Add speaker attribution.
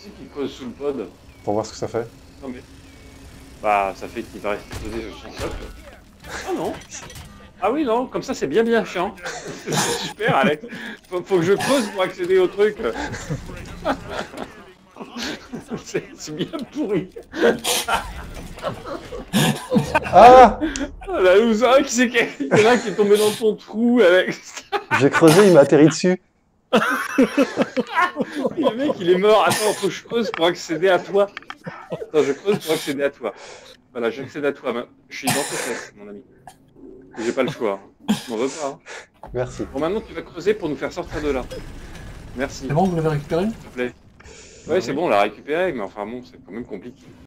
Speaker 1: sais qu'il creuse sous le pod.
Speaker 2: Pour voir ce que ça fait.
Speaker 1: Non mais... Bah, ça fait qu'il va rester posé sur son socle. Ah non. Ah oui, non, comme ça c'est bien chiant. C'est super, Alex. Faut que je creuse pour accéder au truc. C'est bien pourri.
Speaker 2: Ah!
Speaker 1: Ah, la loser, qui c'est qu'il y en a un qui est tombé dans ton trou avec...
Speaker 2: J'ai creusé, il m'a atterri dessus.
Speaker 1: Le mec, il est mort. Attends, faut que je creuse pour accéder à toi. Attends, je creuse pour accéder à toi. Voilà, j'accède à toi. Je suis dans tes fesses, mon ami. J'ai pas le choix. Je m'en veux pas. Hein.
Speaker 2: Merci.
Speaker 1: Bon, maintenant, tu vas creuser pour nous faire sortir de là. Merci.
Speaker 3: C'est bon, vous l'avez récupéré?
Speaker 1: S'il te plaît. Ouais, c'est bon, on l'a récupéré, mais enfin bon, c'est quand même compliqué.